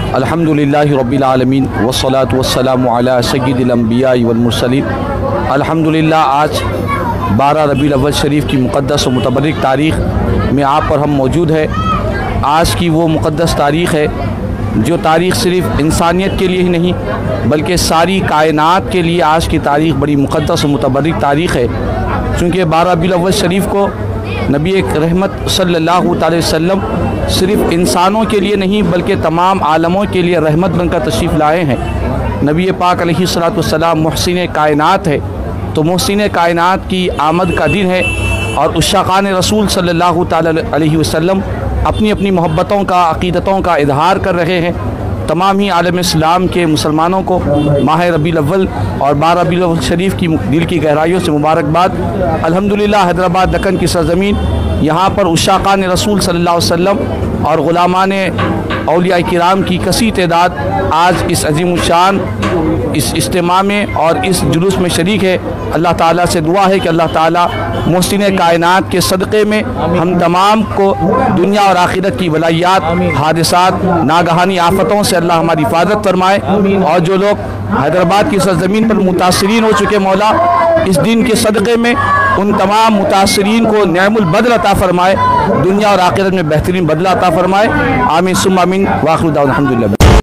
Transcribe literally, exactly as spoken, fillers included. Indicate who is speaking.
Speaker 1: अल्हम्दुलिल्लाहि रब्बिल आलमीन वस्सलातु वस्सलामु अला सय्यिदिल अंबिया वल मुरसलीन। अल्हम्दुलिल्लाह आज बारह रबीउल अव्वल शरीफ की मुक़द्दस व मुतबर्रिक तारीख़ में आप पर हम मौजूद है। आज की वो मुक़द्दस तारीख़ है जो तारीख़ सिर्फ़ इंसानियत के लिए ही नहीं बल्कि सारी कायनात के लिए आज की तारीख़ बड़ी मुक़द्दस व मुतबर्रिक तारीख़ है। चूँकि बारह रबीउल अव्वल शरीफ को नबी एक रहमत सल्लल्लाहु अलैहि वसल्लम सिर्फ़ इंसानों के लिए नहीं बल्कि तमाम आलमों के लिए रहमत बनकर तशरीफ़ लाए हैं। नबी पाक अलैहिस्सलातु वस्सलाम मुहसिन कायनात है, तो मुहसिन कायनात की आमद का दिन है और उश्शाक़ान रसूल सल्लल्लाहु अलैहि वसल्लम अपनी अपनी मोहब्बतों का अक़ीदतों का इजहार कर रहे हैं। तमाम ही आलम इस्लाम के मुसलमानों को माह रबीउल अव्वल और बारह रबीउल अव्वल शरीफ की दिल की गहराइयों से मुबारकबाद। अल्हम्दुलिल्लाह हैदराबाद दक्कन की सरज़मीन, यहाँ पर उश्शाक़ान रसूल सल्लल्लाहु अलैहि वसल्लम और ग़ुलामान औलिया किराम की कसी तादाद आज इस अज़ीमुश्शान इस इज्तिमा में और इस जुलूस में शरीक है। अल्लाह ताला से दुआ है कि अल्लाह ताला मुहसिन कायनात के सदक़े में हम तमाम को दुनिया और आखिरत की बलायात, हादिसात, नागहानी आफतों से अल्लाह हमारी हिफाजत फरमाए। और जो लोग हैदराबाद की सरज़मीन पर मुतासिरीन हो चुके मौला इस दिन के सदक़े में उन तमाम मुतासिरीन को नेमुल बदल अता फरमाए, दुनिया और आखिरत में बेहतरीन बदला अता फरमाए। आमीन सुम्मा आमीन। वाखिर दाअवाना अल्हम्दुलिल्लाह।